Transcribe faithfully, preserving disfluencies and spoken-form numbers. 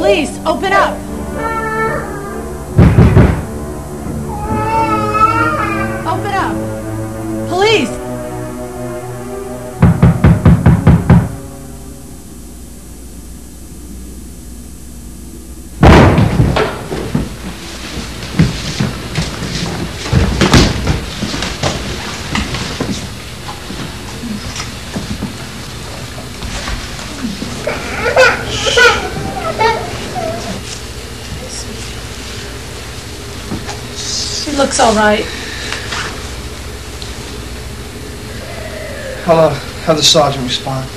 Police, open up! Open up! Police! She looks all right. I'll uh, have the sergeant respond.